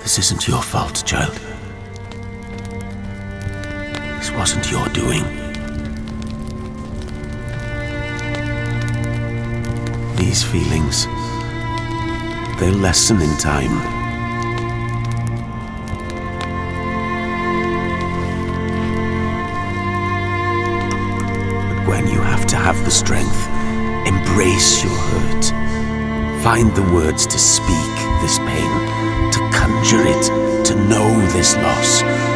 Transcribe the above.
This isn't your fault, child. This wasn't your doing. These feelings, they'll lessen in time. But Gwen, you have to have the strength. Embrace your hurt. Find the words to speak this pain, to conjure it, to know this loss.